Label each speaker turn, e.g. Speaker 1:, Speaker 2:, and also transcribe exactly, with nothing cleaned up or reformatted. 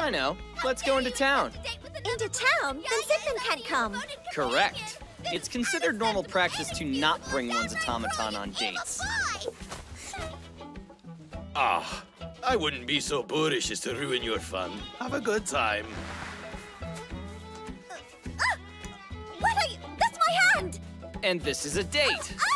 Speaker 1: I know. Let's go into town.
Speaker 2: Into town? Then Sigmund can't come.
Speaker 1: Correct. It's considered normal practice to not bring one's automaton on dates.
Speaker 3: Ah, I wouldn't be so boorish as to ruin your fun. Have a good time.
Speaker 2: What are you? That's my hand!
Speaker 1: And this is a date.